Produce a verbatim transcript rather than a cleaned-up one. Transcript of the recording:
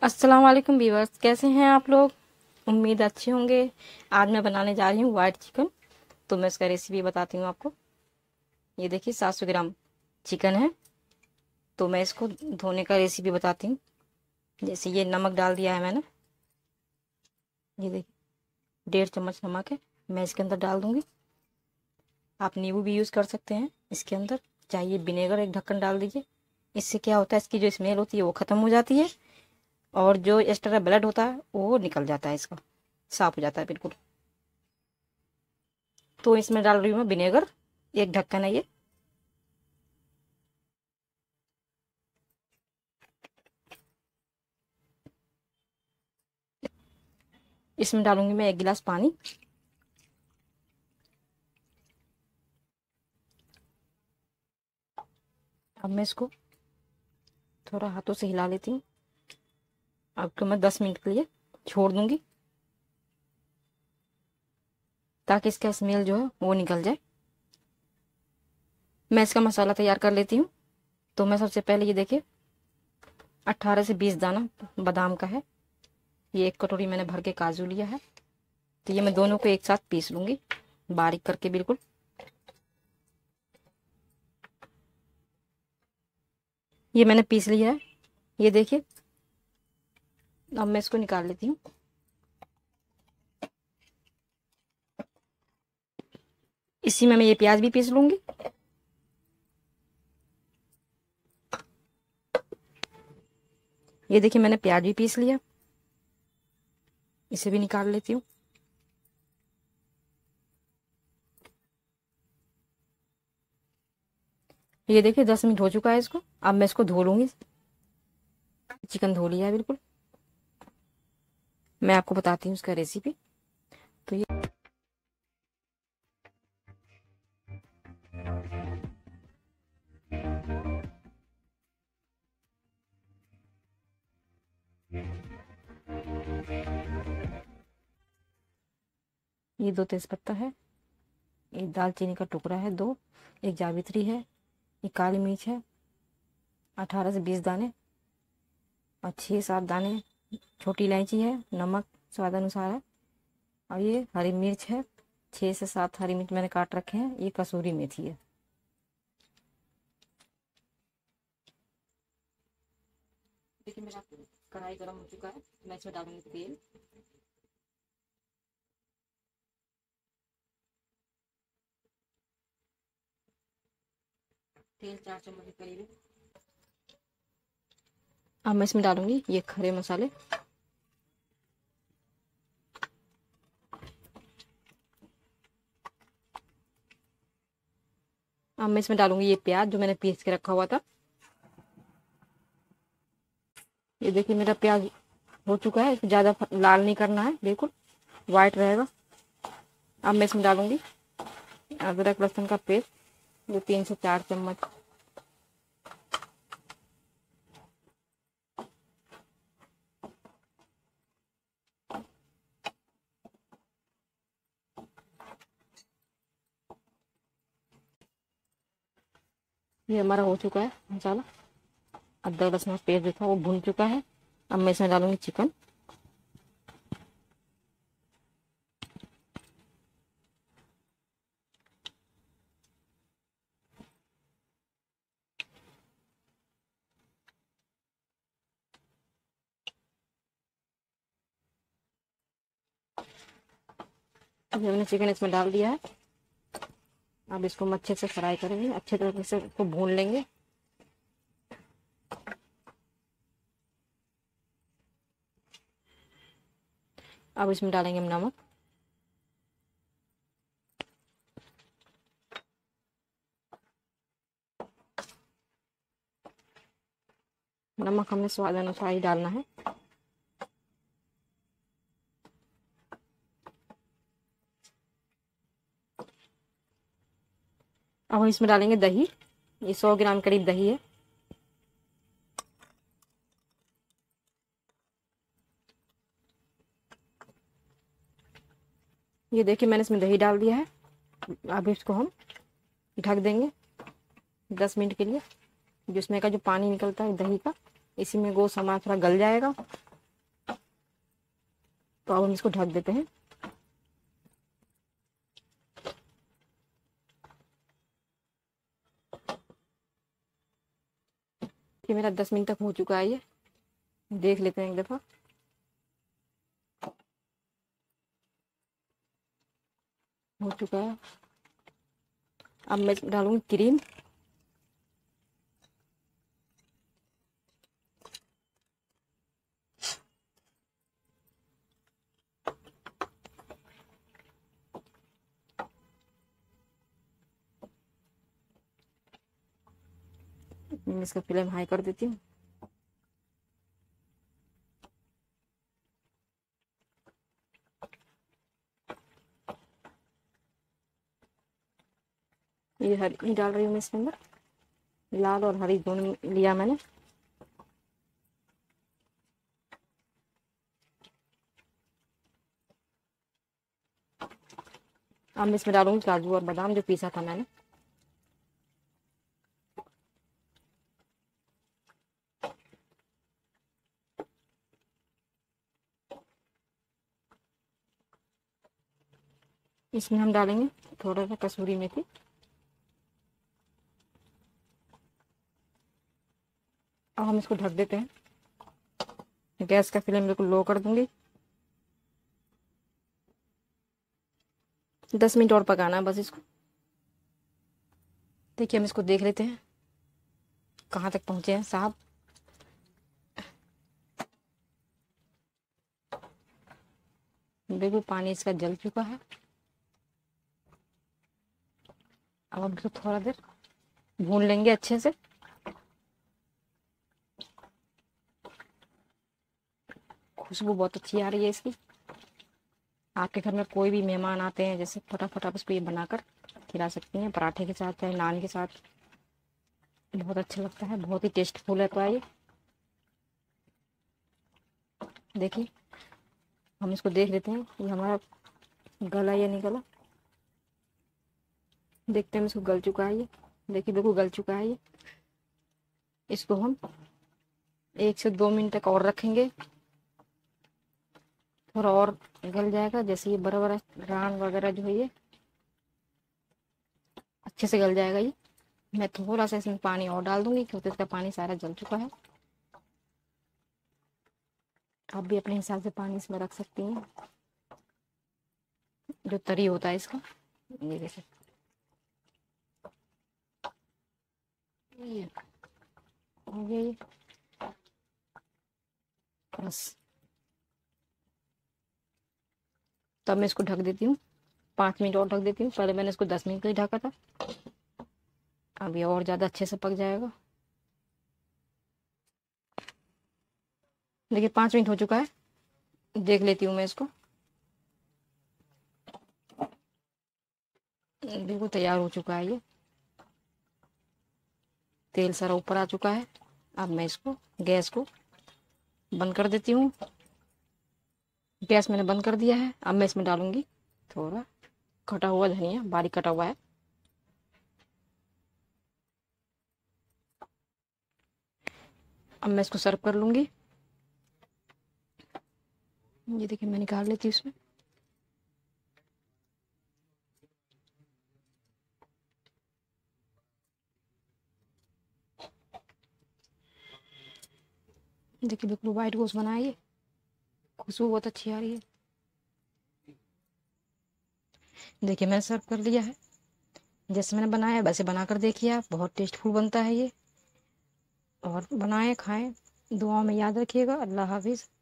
अस्सलाम वालेकुम व्यूअर्स, कैसे हैं आप लोग। उम्मीद अच्छे होंगे। आज मैं बनाने जा रही हूँ वाइट चिकन। तो मैं इसका रेसिपी बताती हूँ आपको। ये देखिए सात सौ ग्राम चिकन है। तो मैं इसको धोने का रेसिपी बताती हूँ। जैसे ये नमक डाल दिया है मैंने। ये देखिए डेढ़ चम्मच नमक है, मैं इसके अंदर डाल दूँगी। आप नींबू भी यूज़ कर सकते हैं इसके अंदर। चाहिए विनेगर एक ढक्कन डाल दीजिए। इससे क्या होता है, इसकी जो स्मेल होती है वो ख़त्म हो जाती है और जो एक्स्ट्रा ब्लड होता है वो निकल जाता है, इसका साफ हो जाता है बिल्कुल। तो इसमें डाल रही हूँ मैं विनेगर, एक ढक्कन है ये। इसमें डालूंगी मैं एक गिलास पानी। अब मैं इसको थोड़ा हाथों से हिला लेती हूँ। अब तो मैं दस मिनट के लिए छोड़ दूंगी ताकि इसका स्मेल जो है वो निकल जाए। मैं इसका मसाला तैयार कर लेती हूँ। तो मैं सबसे पहले ये देखिए अट्ठारह से बीस दाना बादाम का है। ये एक कटोरी मैंने भर के काजू लिया है। तो ये मैं दोनों को एक साथ पीस लूंगी बारीक करके बिल्कुल। ये मैंने पीस लिया है, ये देखिए। अब मैं इसको निकाल लेती हूँ। इसी में मैं ये प्याज भी पीस लूंगी। ये देखिए मैंने प्याज भी पीस लिया, इसे भी निकाल लेती हूँ। ये देखिए दस मिनट हो चुका है इसको। अब मैं इसको धो लूंगी। चिकन धो लिया है बिल्कुल। मैं आपको बताती हूँ इसका रेसिपी। तो ये ये दो तेजपत्ता है, एक दालचीनी का टुकड़ा है दो, एक जावित्री है, एक काली मिर्च है अठारह से बीस दाने और छः सात दाने छोटी इलायची है, नमक स्वाद अनुसार है। और ये हरी मिर्च है, छः से सात हरी मिर्च मैंने काट रखे हैं। ये कसूरी मेथी है। देखिए मेरा कढ़ाई गर्म हो चुका है, मैं इसमें डालूंगी तेल। तेल चार चम्मच के करीब है। अब मैं इसमें डालूंगी ये खड़े मसाले। अब मैं इसमें डालूंगी ये प्याज जो मैंने पीस के रखा हुआ था। ये देखिए मेरा प्याज हो चुका है, ज़्यादा लाल नहीं करना है, बिल्कुल वाइट रहेगा। अब मैं इसमें डालूंगी अदरक लहसुन का पेस्ट, जो तीन से चार चम्मच। ये हमारा हो चुका है मसाला। अदरक लहसुन का पेस्ट जो था वो भून चुका है। अब मैं इसमें डालूंगी चिकन। अब हमने चिकन इसमें डाल दिया है। अब इसको हम अच्छे से फ्राई करेंगे, अच्छे तरीके से इसको भून लेंगे। अब इसमें डालेंगे हम नमक। नमक हमें स्वाद अनुसार ही डालना है। अब हम इसमें डालेंगे दही। ये सौ ग्राम करीब दही है। ये देखिए मैंने इसमें दही डाल दिया है। अब इसको हम ढक देंगे दस मिनट के लिए। जिसमें का जो पानी निकलता है दही का, इसी में गोश्त हमारा थोड़ा गल जाएगा तो अब हम इसको ढक देते हैं। ये मेरा दस मिनट तक हो चुका है, ये देख लेते हैं एक दफ़ा। हो चुका है। अब मैं डालूंगी क्रीम। मैं इसका फ्लेम हाई कर देती हूँ। ये हरी डाल रही हूँ मैं इसके अंदर, लाल और हरी दोनों लिया मैंने। अब मैं इसमें डालूंगी काजू और बादाम जो पीसा था मैंने। इसमें हम डालेंगे थोड़ा सा कसूरी मेथी। अब हम इसको ढक देते हैं। गैस का फ्लेम बिल्कुल लो कर दूंगी। दस मिनट और पकाना है बस इसको। देखिए हम इसको देख लेते हैं कहाँ तक पहुँचे हैं साहब। बिल्कुल पानी इसका जल चुका है। अब हम इसको थोड़ा देर भून लेंगे अच्छे से। खुशबू बहुत अच्छी आ रही है इसकी। आपके घर में कोई भी मेहमान आते हैं जैसे फटाफट आप इसको ये बनाकर खिला सकती हैं, पराठे के साथ चाहे नान के साथ। बहुत अच्छा लगता है, बहुत ही टेस्टफुल है। तो आइए देखिए हम इसको देख लेते हैं ये हमारा गला या नहीं गला। देखते हैं इसको गल चुका है ये। देखिए बिल्कुल गल चुका है ये। इसको हम एक से दो मिनट तक और रखेंगे। थोड़ा और गल जाएगा जैसे ये बड़ा बड़ा रान वगैरह जो है ये अच्छे से गल जाएगा ये। मैं थोड़ा सा इसमें पानी और डाल दूंगी क्योंकि इसका पानी सारा जल चुका है। आप भी अपने हिसाब से पानी इसमें रख सकती हैं जो तरी होता है इसका। ये देखिए ये हो गया ये बस। तब मैं इसको ढक देती हूँ। पाँच मिनट और ढक देती हूँ। पहले मैंने इसको दस मिनट के लिए ढका था। अब ये और ज़्यादा अच्छे से पक जाएगा। देखिए पाँच मिनट हो चुका है। देख लेती हूँ मैं इसको। बिल्कुल तैयार हो चुका है ये। तेल सारा ऊपर आ चुका है। अब मैं इसको गैस को बंद कर देती हूँ। गैस मैंने बंद कर दिया है। अब मैं इसमें डालूंगी थोड़ा कटा हुआ धनिया, बारीक कटा हुआ है। अब मैं इसको सर्व कर लूंगी। ये देखिए मैं निकाल लेती हूँ इसमें। देखिए बिल्कुल वाइट गोश्त बना है ये। खुशबू बहुत अच्छी आ रही है। देखिए मैंने सर्व कर लिया है। जैसे मैंने बनाया वैसे बनाकर देखिए आप। बहुत टेस्टफुल बनता है ये। और बनाएं खाएं। दुआओं में याद रखिएगा। अल्लाह हाफिज़।